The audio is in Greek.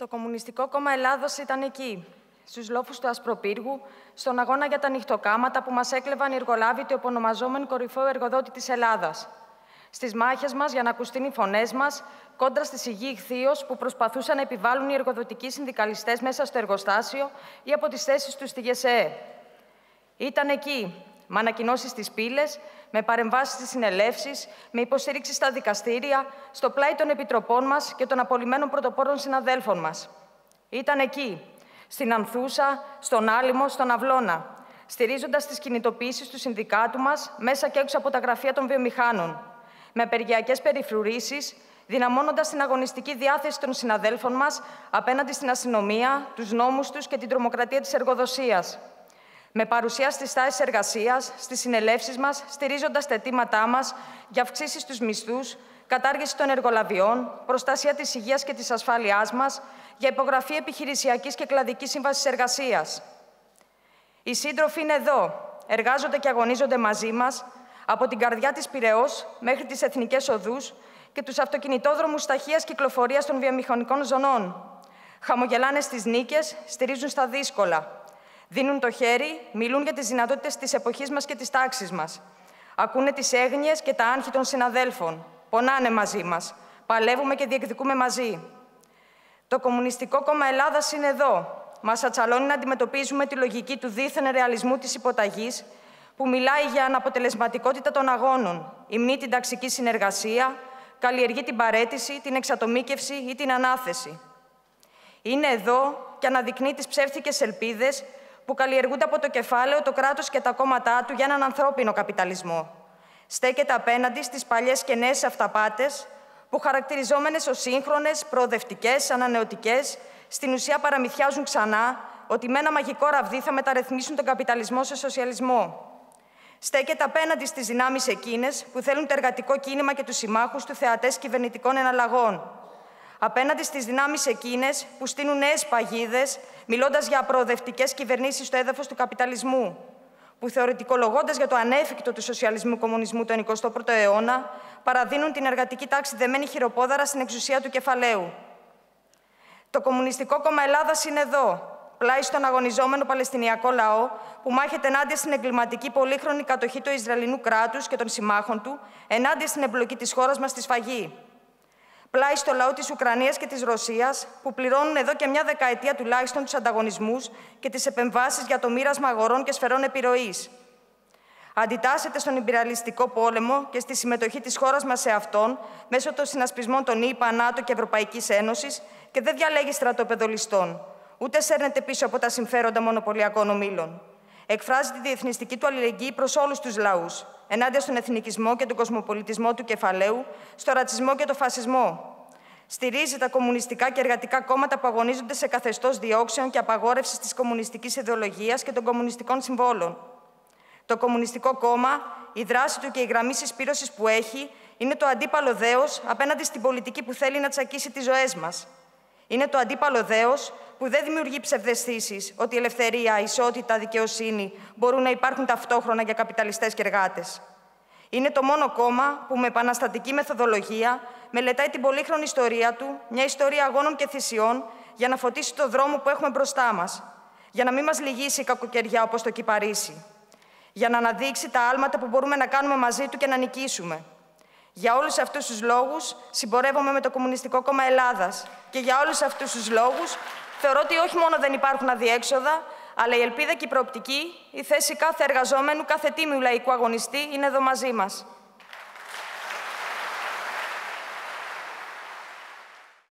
Το Κομμουνιστικό Κόμμα Ελλάδος ήταν εκεί, στους λόφους του Ασπροπύργου, στον αγώνα για τα νυχτοκάματα που μας έκλεβαν οι εργολάβοι του επωνομαζόμενου κορυφαίου εργοδότη της Ελλάδας. Στις μάχες μας για να ακουστούν οι φωνές μας, κόντρα στη σιγή ηχθείως που προσπαθούσαν να επιβάλλουν οι εργοδοτικοί συνδικαλιστές μέσα στο εργοστάσιο ή από τις θέσεις τους στη ΓΕΣΕΕ. Ήταν εκεί, με ανακοινώσεις στις πύλες, με παρεμβάσεις στις συνελεύσεις, με υποστήριξη στα δικαστήρια, στο πλάι των επιτροπών μας και των απολυμμένων πρωτοπόρων συναδέλφων μας. Ήταν εκεί, στην Ανθούσα, στον Άλυμο, στον Αυλώνα, στηρίζοντας τις κινητοποιήσεις του συνδικάτου μας μέσα και έξω από τα γραφεία των βιομηχάνων, με απεργιακές περιφρουρήσεις, δυναμώνοντας την αγωνιστική διάθεση των συναδέλφων μας απέναντι στην αστυνομία, τους νόμους τους και την τρομοκρατία της εργοδοσίας. Με παρουσία στις τάσεις εργασίας, στις συνελεύσεις μας, στηρίζοντας τα αιτήματά μας για αυξήσεις στους μισθούς, κατάργηση των εργολαβιών, προστασία της υγείας και της ασφάλειάς μας, για υπογραφή επιχειρησιακής και κλαδικής σύμβασης εργασίας. Οι σύντροφοι είναι εδώ, εργάζονται και αγωνίζονται μαζί μας, από την καρδιά της Πειραιώς μέχρι τις εθνικές οδούς και τους αυτοκινητόδρομους ταχείας κυκλοφορίας των βιομηχανικών ζωνών. Χαμογελάνε στις νίκες, στηρίζουν στα δύσκολα. Δίνουν το χέρι, μιλούν για τις δυνατότητες της εποχής μας και της τάξης μας. Ακούνε τις έγνοιες και τα άγχη των συναδέλφων. Πονάνε μαζί μας. Παλεύουμε και διεκδικούμε μαζί. Το Κομμουνιστικό Κόμμα Ελλάδας είναι εδώ. Μας ατσαλώνει να αντιμετωπίζουμε τη λογική του δίθεν ρεαλισμού της υποταγής, που μιλάει για αναποτελεσματικότητα των αγώνων, υμνεί την ταξική συνεργασία, καλλιεργεί την παραίτηση, την εξατομίκευση ή την ανάθεση. Είναι εδώ και αναδεικνύει τις ψεύτικες ελπίδες που καλλιεργούνται από το κεφάλαιο, το κράτος και τα κόμματά του για έναν ανθρώπινο καπιταλισμό. Στέκεται απέναντι στις παλιές και νέες αυταπάτες που, χαρακτηριζόμενες ως σύγχρονες, προοδευτικές, ανανεωτικές, στην ουσία παραμυθιάζουν ξανά ότι με ένα μαγικό ραβδί θα μεταρρυθμίσουν τον καπιταλισμό σε σοσιαλισμό. Στέκεται απέναντι στις δυνάμεις εκείνες που θέλουν το εργατικό κίνημα και τους συμμάχους του θεατές κυβερνητικών εναλλαγών. Απέναντι στις δυνάμεις εκείνες που στείνουν νέες παγίδες, μιλώντας για προοδευτικές κυβερνήσεις στο έδαφος του καπιταλισμού, που θεωρητικολογώντας για το ανέφικτο του σοσιαλισμού-κομμουνισμού τον 21ο αιώνα, παραδίνουν την εργατική τάξη δεμένη χειροπόδαρα στην εξουσία του κεφαλαίου. Το Κομμουνιστικό Κόμμα Ελλάδας είναι εδώ, πλάι στον αγωνιζόμενο Παλαιστινιακό λαό, που μάχεται ενάντια στην εγκληματική πολύχρονη κατοχή του Ισραηλινού κράτους και των συμμάχων του, ενάντια στην εμπλοκή της χώρας μας στη σφαγή. Πλάι στο λαό της Ουκρανίας και της Ρωσίας, που πληρώνουν εδώ και μια δεκαετία τουλάχιστον τους ανταγωνισμούς και τις επεμβάσεις για το μοίρασμα αγορών και σφαιρών επιρροής. Αντιτάσσεται στον ιμπεριαλιστικό πόλεμο και στη συμμετοχή της χώρας μας σε αυτόν, μέσω των συνασπισμών των ΗΠΑ, ΝΑΤΟ και Ευρωπαϊκής Ένωσης, και δεν διαλέγει στρατόπεδο ληστών, ούτε σέρνεται πίσω από τα συμφέροντα μονοπωλιακών ομίλων. Εκφράζει τη διεθνιστική του αλληλεγγύη προς όλους τους λαούς, ενάντια στον εθνικισμό και τον κοσμοπολιτισμό του κεφαλαίου, στο ρατσισμό και τον φασισμό. Στηρίζει τα κομμουνιστικά και εργατικά κόμματα που αγωνίζονται σε καθεστώς διώξεων και απαγόρευσης της κομμουνιστικής ιδεολογίας και των κομμουνιστικών συμβόλων. Το Κομμουνιστικό Κόμμα, η δράση του και η γραμμή συσπήρωσης που έχει, είναι το αντίπαλο δέος απέναντι στην πολιτική που θέλει να τσακίσει τις ζωές μας. Είναι το αντίπαλο δέος που δεν δημιουργεί ψευδαισθήσεις ότι η ελευθερία, η ισότητα, δικαιοσύνη μπορούν να υπάρχουν ταυτόχρονα για καπιταλιστές και εργάτες. Είναι το μόνο κόμμα που με επαναστατική μεθοδολογία μελετάει την πολύχρονη ιστορία του, μια ιστορία αγώνων και θυσιών, για να φωτίσει το δρόμο που έχουμε μπροστά μας, για να μην μας λυγίσει η κακοκαιριά όπως το κυπαρίσι, για να αναδείξει τα άλματα που μπορούμε να κάνουμε μαζί του και να νικήσουμε. Για όλους αυτούς τους λόγους συμπορεύομαι με το Κομμουνιστικό Κόμμα Ελλάδας και για όλους αυτούς τους λόγους θεωρώ ότι όχι μόνο δεν υπάρχουν αδιέξοδα, αλλά η ελπίδα και η προοπτική, η θέση κάθε εργαζόμενου, κάθε τίμιου λαϊκού αγωνιστή είναι εδώ μαζί μας.